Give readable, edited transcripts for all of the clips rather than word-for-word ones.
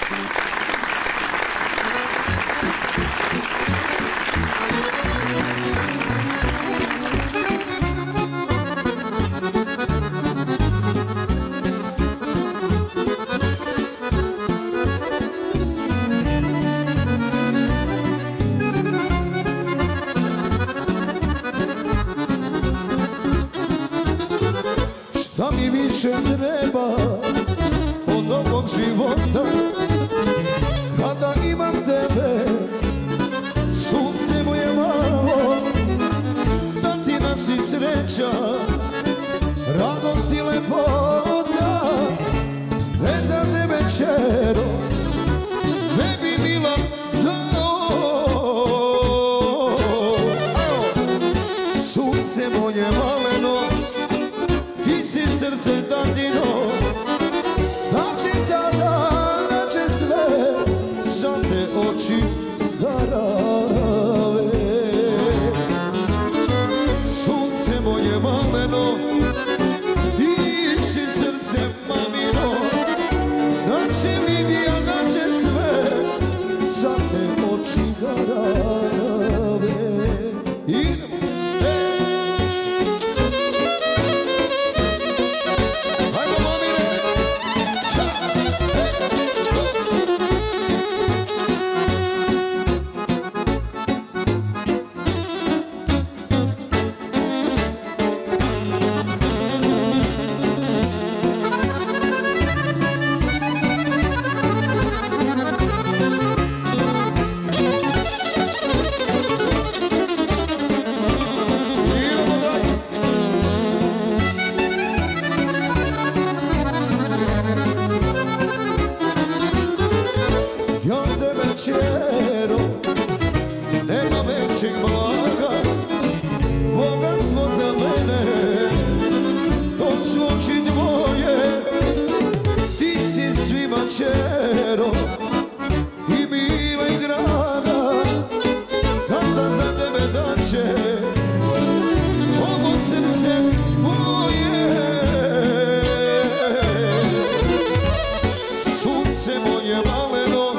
Šta mi više treba od ovog života kada imam tebe, sunce moje malo, da ti nosi sreća, radost i lepota, sve za tebe čero, sve bi bilo sunce moje maleno, srce dadino, da će tada, da će sve za te oči darave. Sunce moje maleno, ti si srce mamino, da će Lidija, da će sve za te oči darave. Idemo! Čero, nema većeg blaga, bogatstvo za mene, to su oči tvoje, ti si svima čero, i mila i draga, kada za tebe daće, mogo srce moje. Sunce moje maleno,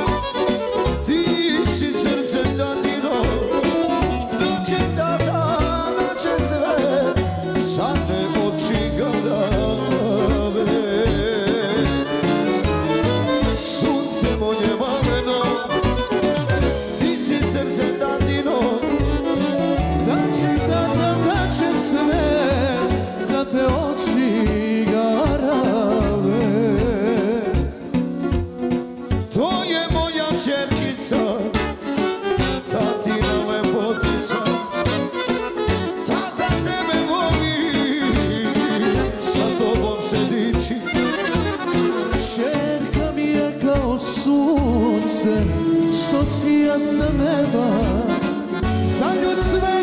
sunce što sija sa neba, za nju sve